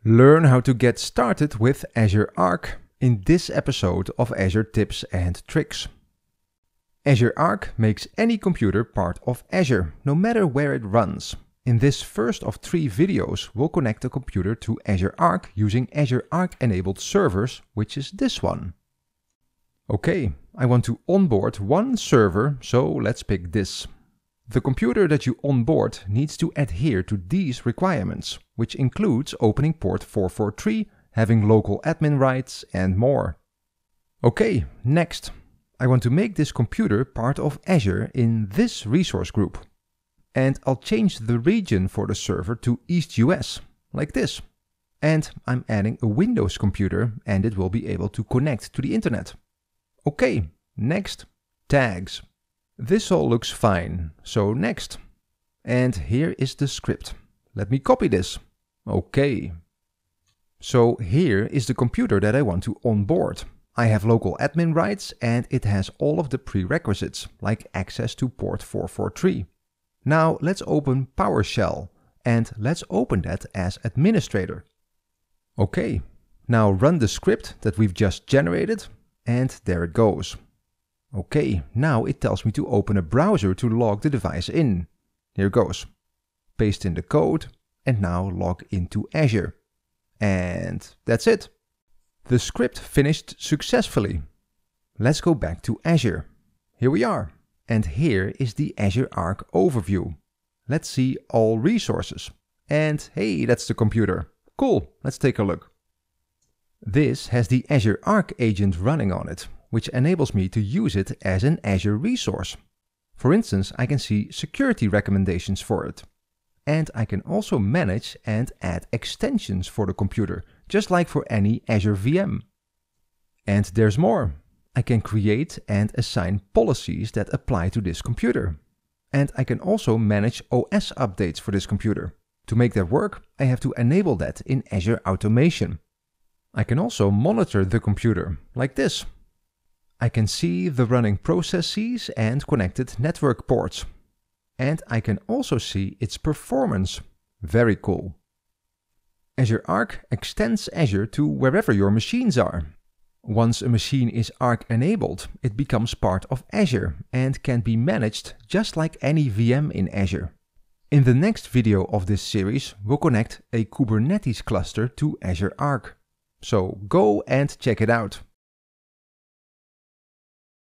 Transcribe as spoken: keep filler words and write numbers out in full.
Learn how to get started with Azure Arc in this episode of Azure Tips and Tricks. Azure Arc makes any computer part of Azure, no matter where it runs. In this first of three videos, we'll connect the computer to Azure Arc using Azure Arc enabled servers, which is this one. Okay, I want to onboard one server, so let's pick this. The computer that you onboard needs to adhere to these requirements, which includes opening port four forty-three, having local admin rights, and more. Okay, next. I want to make this computer part of Azure in this resource group. And I'll change the region for the server to East U S, like this. And I'm adding a Windows computer and it will be able to connect to the internet. Okay, next. Tags. This all looks fine, so next. And here is the script. Let me copy this. Okay. So here is the computer that I want to onboard. I have local admin rights and it has all of the prerequisites, like access to port four forty-three. Now let's open PowerShell and let's open that as administrator. Okay, now run the script that we've just generated and there it goes. Okay, now it tells me to open a browser to log the device in. Here goes. Paste in the code and now log into Azure. And that's it. The script finished successfully. Let's go back to Azure. Here we are. And here is the Azure Arc overview. Let's see all resources. And hey, that's the computer. Cool, let's take a look. This has the Azure Arc agent running on it, which enables me to use it as an Azure resource. For instance, I can see security recommendations for it. And I can also manage and add extensions for the computer, just like for any Azure V M. And there's more. I can create and assign policies that apply to this computer. And I can also manage O S updates for this computer. To make that work, I have to enable that in Azure Automation. I can also monitor the computer, like this. I can see the running processes and connected network ports. And I can also see its performance. Very cool. Azure Arc extends Azure to wherever your machines are. Once a machine is Arc enabled, it becomes part of Azure and can be managed just like any V M in Azure. In the next video of this series, we'll connect a Kubernetes cluster to Azure Arc. So go and check it out.